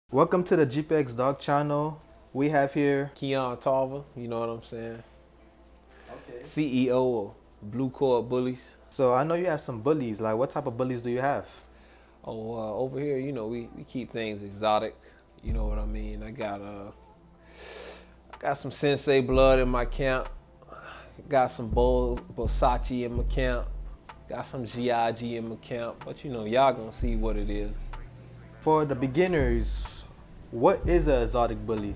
Welcome to the GPX Dog channel. We have here Keon Tarver, you know what I'm saying? Okay. CEO of Blue Cord Bullies. So I know you have some bullies. Like, what type of bullies do you have? Over here, we keep things exotic. You know what I mean? I got some Sensei blood in my camp. Got some Bosachi in my camp. Got some Giagi in my camp. But y'all gonna see what it is. For the beginners, what is an exotic bully?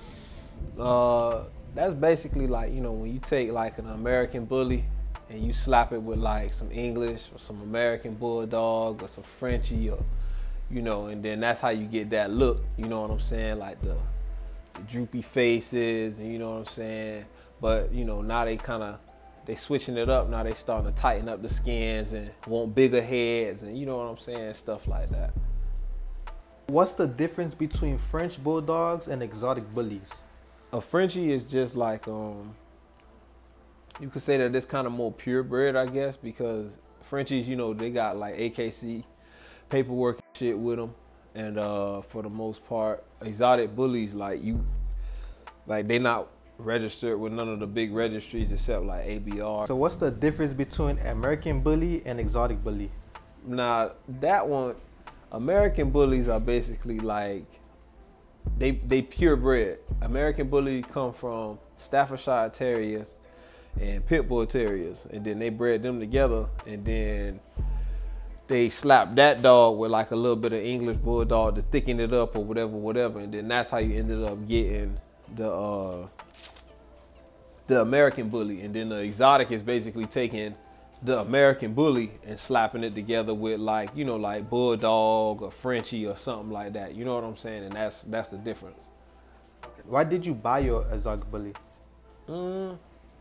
That's basically like, when you take like an American bully and you slap it with like some English or some American bulldog or some Frenchie or, and then that's how you get that look, you know what I'm saying? Like the droopy faces, and you know what I'm saying? But, now they switching it up. Now they starting to tighten up the skins and want bigger heads and you know what I'm saying? Stuff like that. What's the difference between French bulldogs and exotic bullies? A Frenchie is just like, you could say that it's kind of more purebred, I guess, because Frenchies, they got like AKC paperwork and shit with them. And for the most part, exotic bullies, they not registered with none of the big registries except like ABR. So what's the difference between American bully and exotic bully? Now, that one, American bullies are basically like, they purebred. American bullies come from Staffordshire Terriers and Pit Bull Terriers, and then they bred them together, and then they slapped that dog with like a little bit of English Bulldog to thicken it up or whatever, and then that's how you ended up getting the American bully. And then the exotic is basically taking the American bully and slapping it together with like, like Bulldog or Frenchie or something like that. You know what I'm saying? And that's the difference. Why did you buy your exotic bully? I'm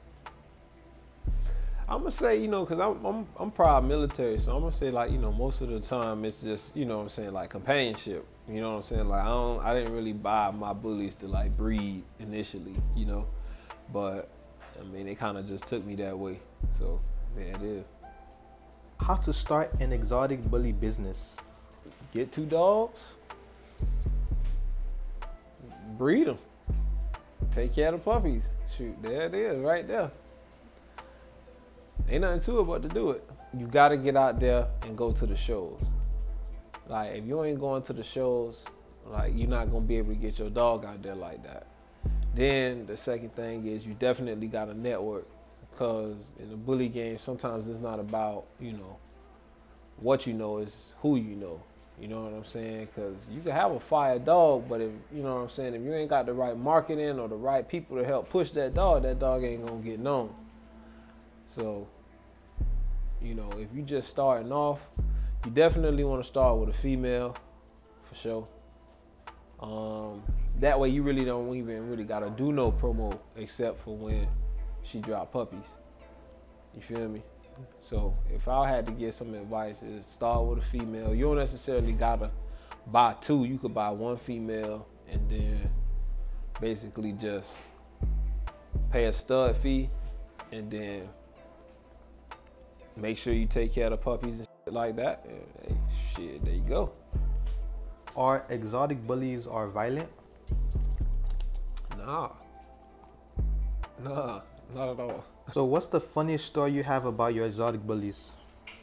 gonna say, cause I'm proud military, so I'm gonna say like, most of the time it's just, what I'm saying, like companionship. You know what I'm saying? Like I didn't really buy my bullies to like breed initially, but I mean, it kind of just took me that way. So yeah, it is. How to start an exotic bully business? Get 2 dogs, breed them, take care of the puppies. Shoot, there it is, right there. Ain't nothing to it but to do it. You gotta get out there and go to the shows. Like, if you ain't going to the shows, like, you're not gonna be able to get your dog out there like that. Then the second thing is you definitely gotta network, because in the bully game, sometimes it's not about, what you know, is who you know. You know what I'm saying? Because you can have a fire dog, but if, you know what I'm saying, if you ain't got the right marketing or the right people to help push that dog ain't gonna get known. So, if you just starting off, you definitely want to start with a female, for sure. That way you really don't even really gotta do no promo except for when she drop puppies. You feel me? So if I had to give some advice, is start with a female. You don't necessarily gotta buy 2. You could buy 1 female and then basically just pay a stud fee and then make sure you take care of the puppies and shit like that. And, hey, shit, there you go. Are exotic bullies violent? Nah, not at all. So what's the funniest story you have about your exotic bullies?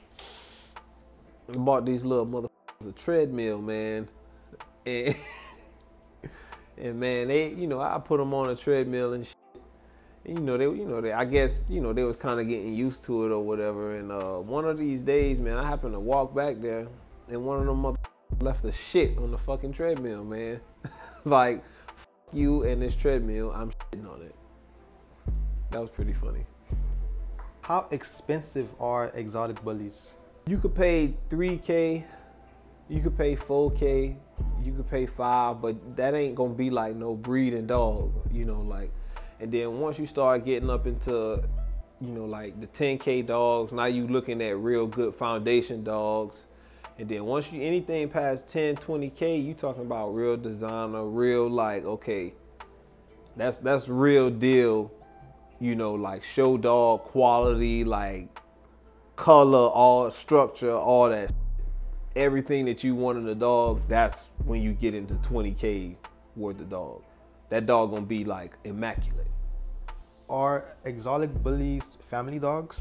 I bought these little motherfuckers a treadmill, man. And, and man, they, I put them on a treadmill and shit. And, I guess, they was kind of getting used to it or whatever. And one of these days, man, I happened to walk back there and one of them motherfuckers left a shit on the fucking treadmill, man. Like, you and this treadmill, I'm shitting on it. That was pretty funny. How expensive are exotic bullies? You could pay $3K, you could pay $4K, you could pay $5, but that ain't gonna be like no breeding dog, and then once you start getting up into, like the 10K dogs, now you looking at real good foundation dogs. And then once you, anything past 10, 20K, you talking about real designer, real like, okay, that's real deal, like show dog quality, like color, all structure, all that. everything that you want in a dog, that's when you get into 20K worth of dog. That dog gonna be like immaculate. Are exotic bullies family dogs?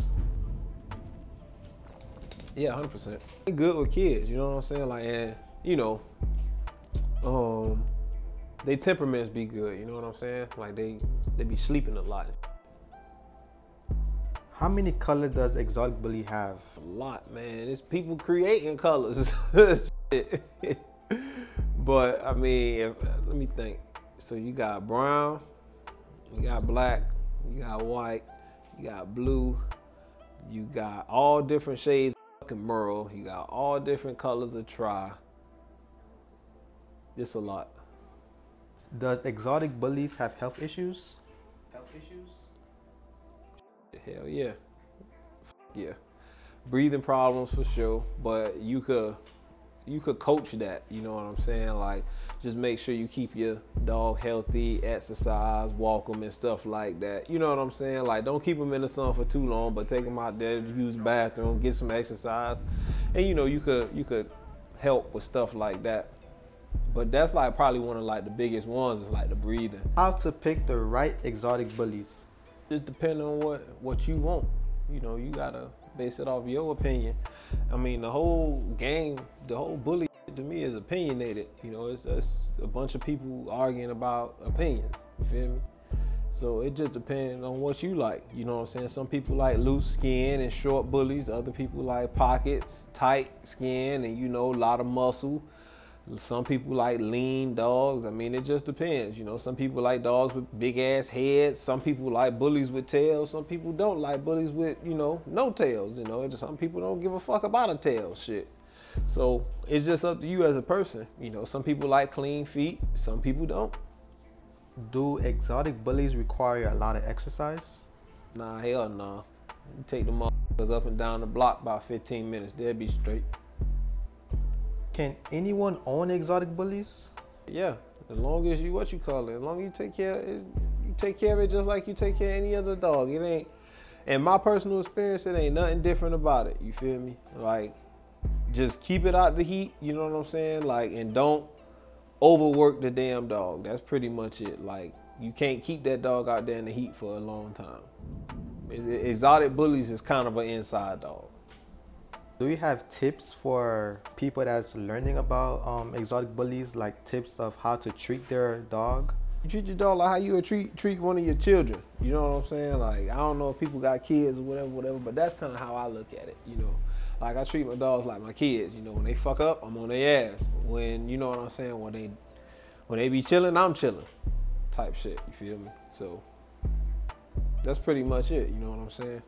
Yeah, 100%. Good with kids, you know what I'm saying? Like, and you know, they temperaments be good, you know what I'm saying? Like they be sleeping a lot. How many colors does exotic bully have? A lot, man. It's people creating colors. But I mean, let me think. So you got brown, you got black, you got white, you got blue, you got all different shades of fucking merle, you got all different colors of tri. It's a lot. Does exotic bullies have health issues? Hell yeah. Yeah. Breathing problems for sure, but you could coach that, you know what I'm saying? Like, just make sure you keep your dog healthy, exercise, walk them and stuff like that. You know what I'm saying? Like, don't keep them in the sun for too long, but take them out there to use the bathroom, get some exercise. And you know, you could help with stuff like that. But that's like probably one of like the biggest ones is like the breathing. How to pick the right exotic bullies? Just depending on what you want. You know, you gotta base it off your opinion. I mean, the whole game, the whole bully to me is opinionated. You know, it's a bunch of people arguing about opinions. You feel me? So it just depends on what you like. You know what I'm saying? Some people like loose skin and short bullies. Other people like pockets, tight skin, and you know, a lot of muscle. Some people like lean dogs. I mean, it just depends. You know, some people like dogs with big ass heads. Some people like bullies with tails. Some people don't like bullies with, you know, no tails. You know, some people don't give a fuck about a tail shit. So it's just up to you as a person. You know, some people like clean feet. Some people don't. Do exotic bullies require a lot of exercise? Nah, hell nah. You take the motherfuckers up and down the block about 15 minutes. They'll be straight. Can anyone own exotic bullies? Yeah, as long as you, as long as you take care of it, you take care of it just like you take care of any other dog. It ain't, in my personal experience, it ain't nothing different about it. You feel me? Like, just keep it out the heat, you know what I'm saying? Like, and don't overwork the damn dog. That's pretty much it. Like, you can't keep that dog out there in the heat for a long time. Exotic bullies is kind of an inside dog. Do you have tips for people that's learning about exotic bullies, like tips of how to treat their dog? You treat your dog like how you would treat one of your children. You know what I'm saying? Like, I don't know if people got kids or whatever, but that's kind of how I look at it, you know. Like, I treat my dogs like my kids, you know. When they fuck up, I'm on their ass. When, you know what I'm saying, when they be chilling, I'm chilling type shit, you feel me? So, that's pretty much it, you know what I'm saying?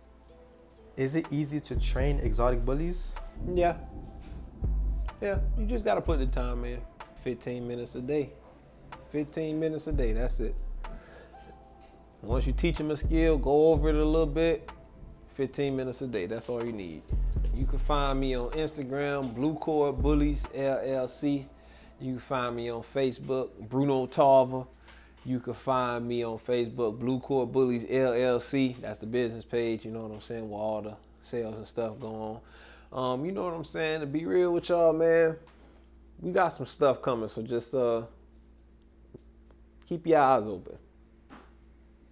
Is it easy to train exotic bullies? Yeah. Yeah, you just gotta put the time in. 15 minutes a day. 15 minutes a day, that's it. Once you teach them a skill, go over it a little bit, 15 minutes a day, that's all you need. You can find me on Instagram, Blue Cord Bullies LLC. You can find me on Facebook, Bruno Tarver. You can find me on Facebook, Blue Cord Bullies LLC. That's the business page, you know what I'm saying, with all the sales and stuff going on. You know what I'm saying? To be real with y'all, man, we got some stuff coming, so just keep your eyes open.